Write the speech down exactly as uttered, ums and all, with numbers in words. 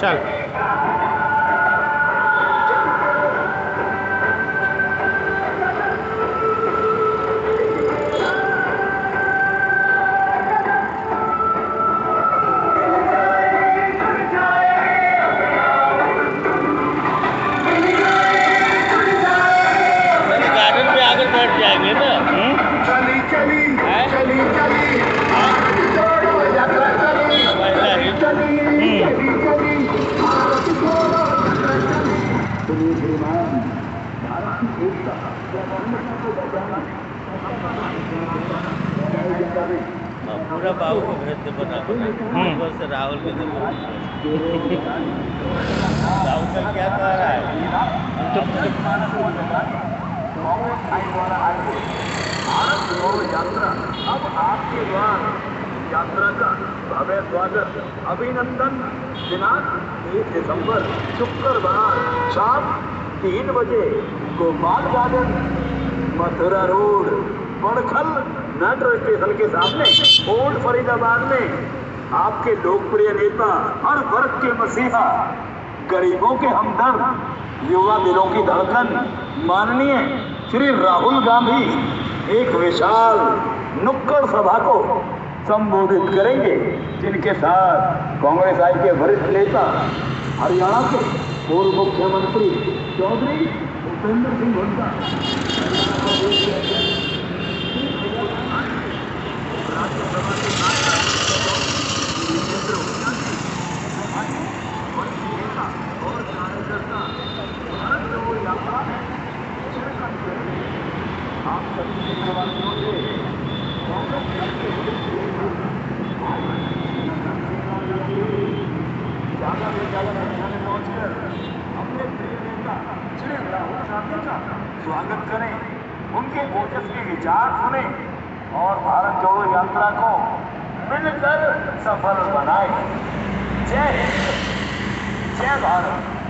चल गार्डन में आकर बैठ जाएंगे ना। चली चली चली चली पूरा बाबू को भेज दे बना ऊपर से राहुल के दे। राहुल कल क्या कह रहा है? भारत जोड़ो यात्रा अब आपके द्वार। यात्रा का भव्य स्वागत अभिनंदन। दिनांक एक दिसंबर शुक्रवार शाम तीन बजे Gopal garden Mathura road Badkhal metro station के सामने ओल्ड फरीदाबाद में आपके लोकप्रिय नेता हर वर्ग के मसीहा गरीबों के हमदर्द युवा दिलों की धड़कन माननीय श्री राहुल गांधी एक विशाल नुक्कड़ सभा को संबोधित करेंगे, जिनके साथ कांग्रेस आई के वरिष्ठ नेता हरियाणा के पूर्व मुख्यमंत्री चौधरी भूपेंद्र सिंह हुड्डा, राज्यसभा के सांसद वीरेंद्र हुड्डा वरिष्ठ नेता और कार्यकर्ता भारत जोड़ो यात्रा में शिरकत करेंगे। आप सभी देशवासियों से कांग्रेस ज्यादा से ज्यादा संख्या में पहुंचकर अपने प्रिय नेता श्री राहुल गांधी का स्वागत करें, उनके ओजस्वी विचार सुने और भारत जोड़ो यात्रा को मिलकर सफल बनाएं। जय हिंद, जय भारत।